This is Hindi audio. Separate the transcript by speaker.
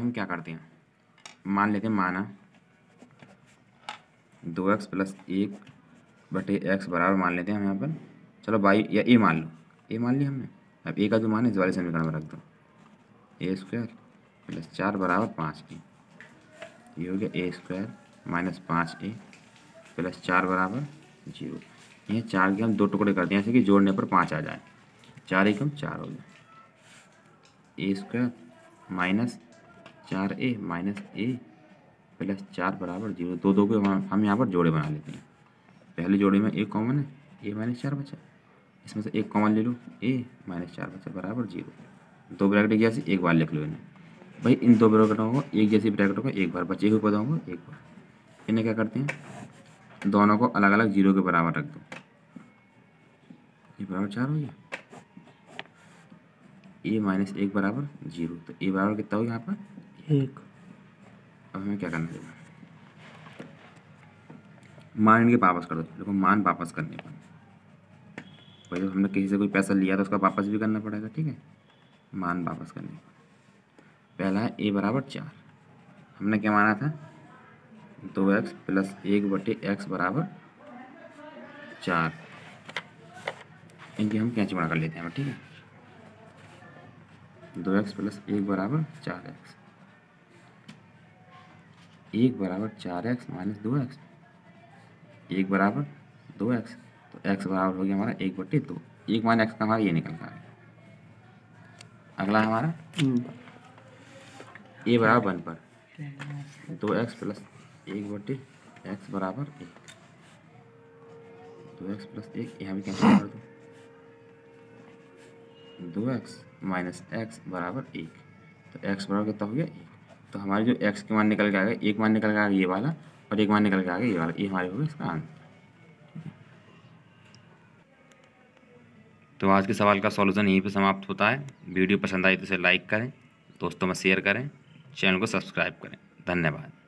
Speaker 1: हम क्या करते हैं, मान लेते हैं माना 2x + 1/x बराबर मान लेते हैं हम यहाँ पर, चलो y या a मान लो, a मान लिया हमने। अब a का जो मान है इस वाले समीकरण में रख दो, a² + 4 = 5a। ये हो गया a² - 5a + 4 = 0। ये 4 के हम 2 टुकड़े करते हैं ऐसे कि जोड़ने पर 5 आ जाए। 4 एकम 4 हो गया, a² - 4a - a + 4 = 0। दो दो को हम यहाँ पर जोड़े बना लेते हैं। पहली जोड़ी में एक कॉमन है, a - 4 बचा, इसमें से एक कॉमन ले लो, a - 4 बचा बराबर 0। दो ब्रैकेट जैसे एक बार लिख लो इन्हें भाई, इन दो ब्रैकेटों को एक जैसी ब्रैकेटों को एक बार, बचे हुए पदों को एक बार। इन्हें क्या करते हैं, दोनों को अलग अलग 0 के बराबर रख दो, a = 4 हो गया, a - 1 = 0, तो a बराबर कितना हो गया यहाँ पर 1। अब हमें क्या करना है, मान इनके वापस कर दो। देखो मान वापस करने पर भाई जब हमने किसी से कोई पैसा लिया तो उसका वापस भी करना पड़ेगा, ठीक है। मान वापस करने पर पहला है a = 4, हमने क्या माना था 2x + 1/x = 4। इनकी हम कैंची बड़ा कर लेते हैं, ठीक है। 2x + 1 = 4x, 1 = 4x - 2x, 1 = 2x, तो x बराबर हो गया हमारा 1/2। 1 मान x का हमारा ये निकल रहा है। अगला हमारा a = 1 पर 2x + 1/x = 1, 2x + 1 यहाँ भी कैंसिल कर दो, 2x - x = 1, तो x बराबर कितना हो गया 1। तो हमारे जो x के मान निकल के आ गए, एक मान निकल के आ गया ये वाला और एक मान निकल के आ गया ये वाला, ये हमारे हो गया इसका आंसर। तो आज के सवाल का सॉल्यूशन यहीं पे समाप्त होता है। वीडियो पसंद आई तो इसे लाइक करें, दोस्तों में शेयर करें, चैनल को सब्सक्राइब करें। धन्यवाद।